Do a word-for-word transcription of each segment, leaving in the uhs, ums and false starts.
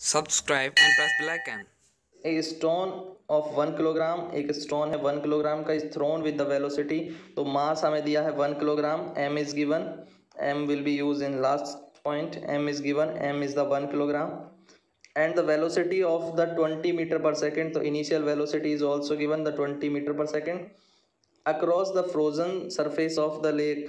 Subscribe and press bell icon. A stone of one kilogram, एक stone है one kilogram का, is thrown with the velocity. तो mass हमें दिया है one kilogram, M is given, M will be use in last point, M is given, M is the one kilogram and the velocity of the twenty meter per second. So initial velocity is also given, the twenty meter per second across the frozen surface of the lake.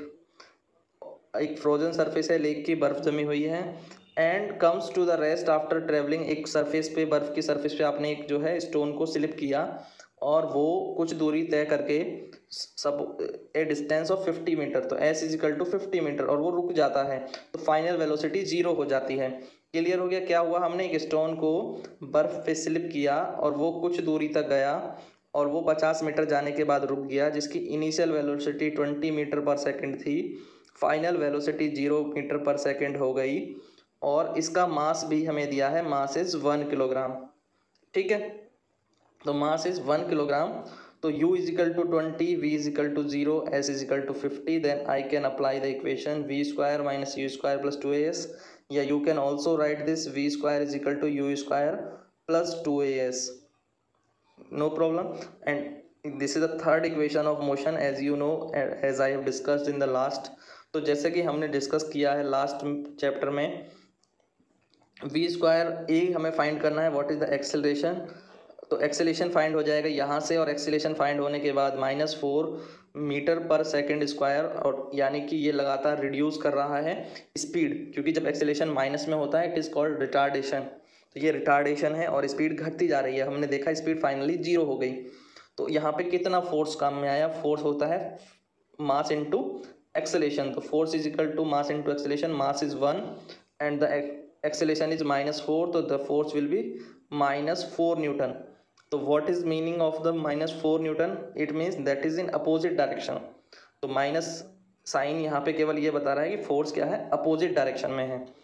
एक frozen surface है, lake की बर्फ जमी हुई है, and comes to the rest after travelling. एक surface पे, बर्फ की सरफेस पे आपने एक जो है स्टोन को स्लिप किया और वो कुछ दूरी तय करके सब a distance of fifty metre, तो S is equal to fifty metre, और वो रुक जाता है, तो फाइनल वेलोसिटी जीरो हो जाती है। क्लियर हो गया? क्या हुआ, हमने एक स्टोन को बर्फ पे स्लिप किया और वो कुछ दूरी तक गया और वो पचास मीटर जाने के बाद रुक गया, जिसकी initial velocity twenty metre per second थी, final velocity zero metre per second हो गई, और इसका मास भी हमें दिया है, मास इज वन किलोग्राम। ठीक है, तो मास इज वन किलोग्राम। तो u is equal to twenty, v is equal to zero, s is equal to fifty, then I can apply the equation v square minus u square plus two A S, या you can also write this v square is equal to u square plus two A S, no problem. And this is the third equation of motion, as you know, as I have discussed in the last. तो जैसे कि हमने discuss किया है last chapter में, v square A हमें find करना है, व्हाट इज द एक्सेलरेशन। तो एक्सेलेशन फाइंड हो जाएगा यहाँ से, और एक्सेलेशन फाइंड होने के बाद minus four metre per second square, और यानी कि ये लगातार रिड्यूस कर रहा है स्पीड, क्योंकि जब एक्सेलेशन माइनस में होता है इट इज़ कॉल्ड रिटार्डेशन। तो ये रिटार्डेशन है और स्पीड घटती जा रही है, हमने देखा स्पीड फाइनली जीरो हो गई। तो यहाँ पे कितना फोर्स काम में आया, फोर्स होता है मास इंटू एक्सेलेशन। तो force is equal to mass into acceleration, mass is one and the acceleration is minus four, तो the force will be minus four newton. तो what is meaning of the minus four newton, it means that is in opposite direction. तो minus sign यहाँ पे केवल ये बता रहा है कि फोर्स क्या है, अपोजिट डायरेक्शन में है।